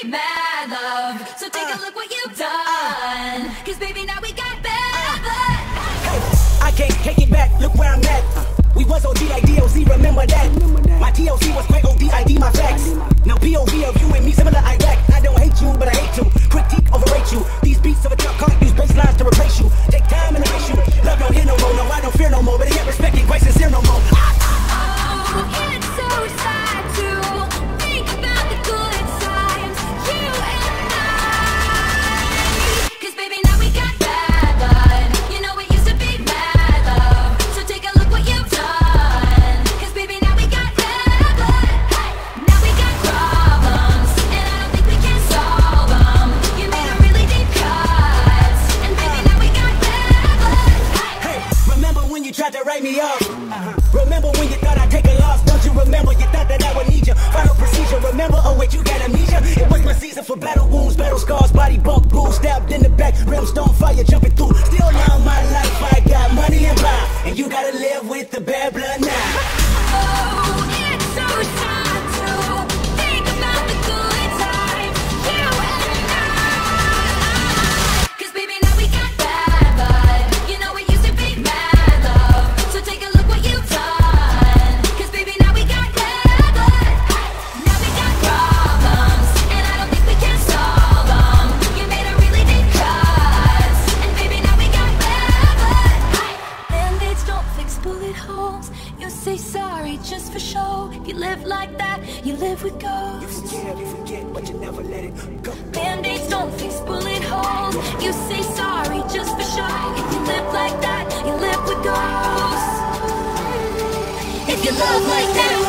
mad love. So take a look what you've done. Cause baby, now we got bad blood. Hey, I can't take it back, look where I'm at. We was OG like DOC, remember that. My TLC was quite ODID, my facts. Now POV of you and me, similar Iraq. I don't hate you, but I hate to critique, overrate you. These beats of a truck can't use bass lines to replace you. Take time and erase you. Love don't hit no more, no, I don't fear no more. But I get respect and quite sincere no more. Oh, it's so sad to think about the good times, you and I. Cause baby, now we got bad blood. You know it used to be mad love. So take a look what you've done. Cause baby, now we got bad blood. Now we got problems, and I don't think we can solve them. You made a really deep cut, and baby, now we got bad blood. Hey, remember when you tried to write me off? Remember when you thought I'd take a loss? Don't you remember? You thought that I would need you. Final procedure, remember? Oh wait, you got amnesia. It was my season for battle wounds, battle scars, body bump, bruise, stabbed in the back, brimstone fire jumping through. Still now my life, I got money and power, and you gotta live with the bad blood now. Oh, it's so sad to think about the good times, you and I. Cause baby, now we got bad blood. You know it used to be mad love. So take a look what you've done. Cause baby, now we got bad blood. Now we got problems, and I don't think we can solve them. You made a really deep cut, and baby, now we got bad blood. Band-aids don't fix bullet holes. You say sorry just for show. If you live like that, you live with ghosts. You forget, but you never let it go. Band-aids don't fix bullet holes. You say sorry just for show. If you live like that, you live with ghosts. If you love like that,